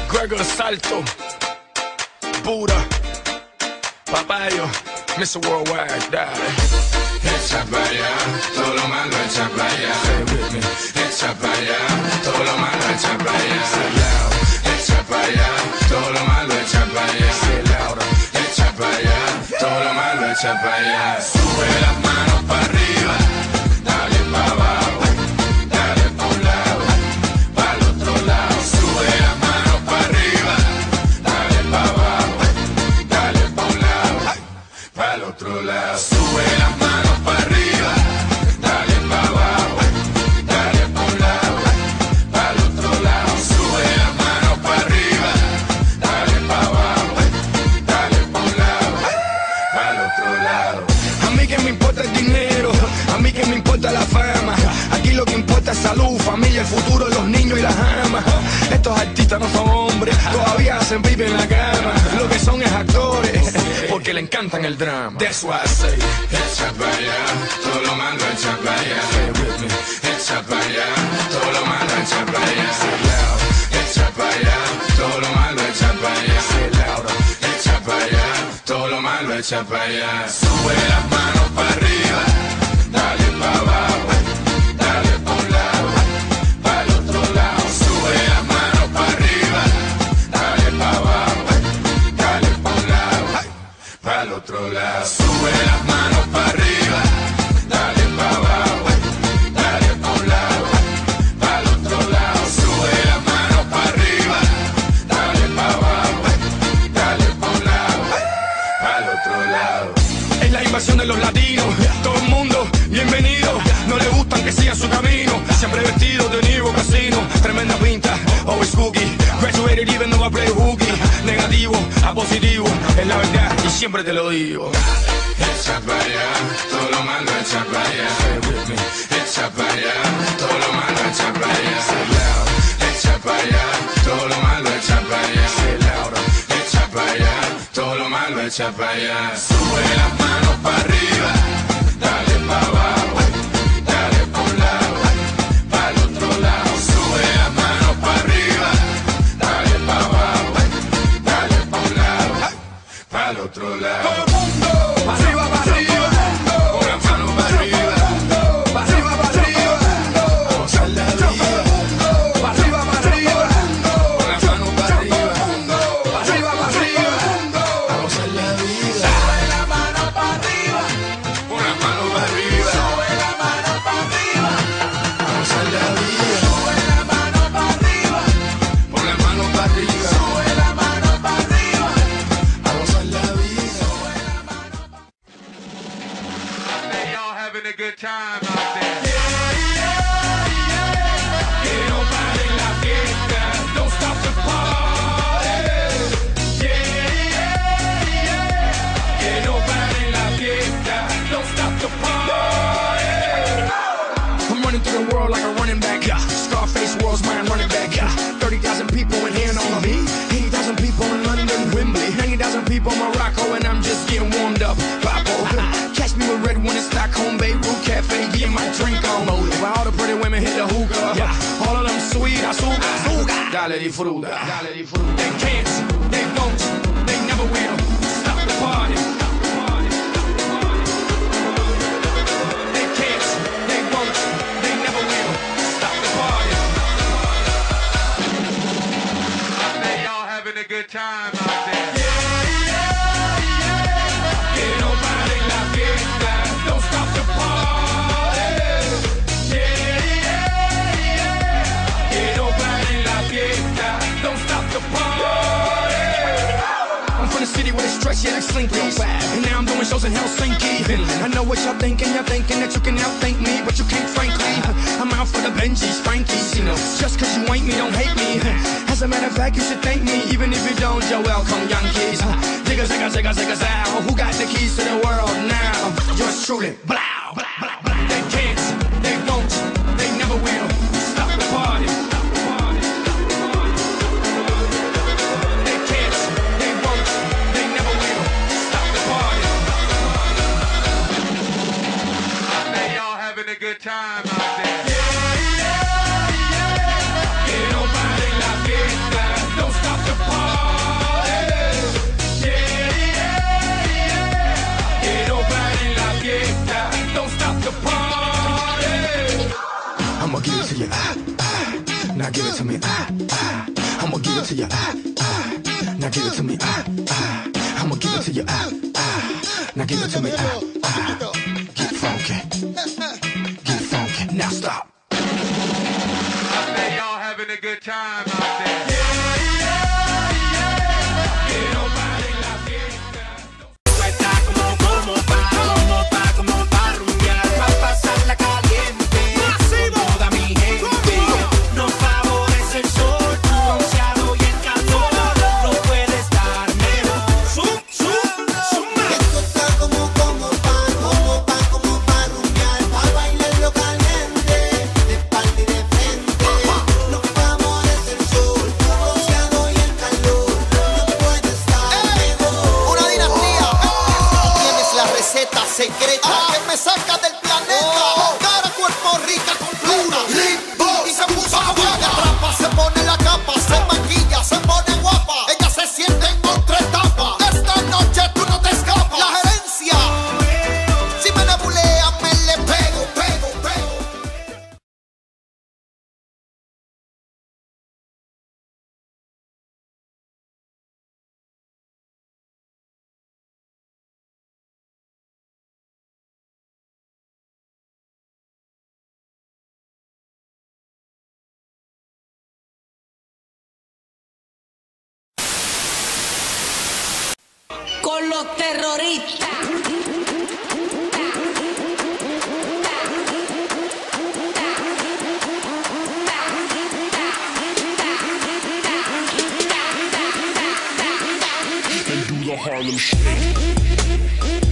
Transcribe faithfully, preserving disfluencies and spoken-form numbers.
Gregor Salto, Buddha, Papayo, mister Worldwide, dale. Echa pa' allá, todo lo malo echa pa' allá. Echa pa' allá, todo lo malo echa pa' allá. Echa pa' allá, todo lo malo echa pa' allá. Echa pa' allá, todo lo malo echa pa' allá. Sube las manos pa' arriba, dale pa' abajo, dale pa' un lado, pa' el otro lado. Sube las manos pa' arriba, dale pa' abajo, dale pa' un lado, pa' el otro lado. Sube las manos pa' arriba, dale pa' abajo, dale pa' un lado, pa' el otro lado. Sube las manos pa' arriba, dale pa' abajo, dale pa' un lado, pa' el otro lado. A mí que me importa el dinero, a mí que me importa la fama. Aquí lo que importa es salud, familia, el futuro de los niños y las amas. Estos artistas no son hombres, todavía hacen pipi en la cama. Lo que son es actores, porque le encantan el drama. That's why I say, echa pa' allá, todo lo malo echa pa' allá. Echa pa' allá, todo lo malo echa pa' allá. Echa pa' allá, todo lo malo echa pa' allá. Echa pa' allá, todo lo malo echa pa' allá. Sube las manos pa' arriba, dale pa' abajo, dale pa' un lado, pa' el otro lado. Sube las manos pa' arriba, dale pa' abajo, dale pa' un lado, pa' el otro lado. Sube las manos pa' arriba, dale pa' abajo, dale pa' un lado, pa' el otro lado. Sube las manos pa' arriba, dale pa' abajo, dale pa' un lado, pa' el otro lado. es la invasión de los latinos. Todo el mundo, bienvenido. No le gustan que sigan su camino. Siempre vestido de Niro Casino. Tremenda pinta, always cookie. Graduated even though I play hooky. Negativo a positivo, es la verdad y siempre te lo digo. Echa pa' allá, todo lo malo echa pa' allá. Echa pa' allá, todo lo malo echa pa' allá. Echa pa' allá, todo lo malo echa pa' allá. Echa pa' allá, todo lo malo echa pa' allá. Sube las manos pa' arriba, dale pa' abajo, dale pa' un lado, pa' el otro lado. Sube las manos pa' arriba, dale pa' abajo, dale pa' un lado, pa' el otro lado. Arriba, para arriba, Con las manos pa' arriba, para arriba, para arriba. gozar la vida. Para arriba, para arriba, Con las manos pa' arriba, para arriba, para arriba. a gozar la vida. Sube la mano para arriba, Con las manos pa' arriba, sube la mano para arriba, a gozar la vida. sube la mano para arriba, Con las manos pa' arriba, sube la mano para arriba. a gozar la vida. Hey, y'all having a good time out there. Que no pare la fiesta, don't stop the party. Yeah, yeah, yeah. Que no pare la fiesta, don't stop the party. I'm running through the world like a running back. Scarface world's mine running back. thirty thousand people in here on me. eighty thousand people in London, Wembley. ninety thousand people in Morocco, and I'm just getting warmed up. Papo. Catch me with red one in Stockholm, Beirut Cafe, getting my drink on. While all the pretty women hit the hookah. All of them sweet, azúcar. Dale disfruta. Dale disfruta. They can't, they won't, they never will stop the party. They can't, they won't, they never will stop the party. Hey, y'all having a good time out there. Que no pare la fiesta, don't stop the party. Yeah, yeah, yeah. Que no pare la fiesta, don't stop the party. I'm from the city where they stretch, yeah, like Slinky. And now I'm doing shows in Helsinki. I know what y'all thinking, y'all thinking that you can outthink me, but you can't, frankly. I'm out for the Benjis, Frankies, you know. Just cause you ain't me, don't hate me. As a matter of fact, you should thank me, even if you don't, you're welcome, Yankees. Zigga, zigga, zigga, zigga, zow. Who got the keys to the world now? Yours truly, blow, blow, blow, blow. They can't, they won't, they never will stop the party. They can't, they won't, they never will stop the party. Hey, y'all having a good time out there. Que no pare la fiesta, don't stop ah, ah. I'ma give it to you, ah, ah. Now give it to me, ah, ah. I'ma give it to you, ah, ah. Now give it to me, ah, ah. Get funky, get funky. Now stop. I say y'all having a good time out there. Secreta que me saca del planeta. Cara, cuerpo, rica, completa. Y se puso a jugar. Atrapa, se pone la capa, se maquilla, se pone guapa. Ella se siente en otra etapa. Esta noche tú no te escapas. La gerencia, si me nebulean, me le pego, pego, pego. Con los terroristas. Do the Harlem Shake.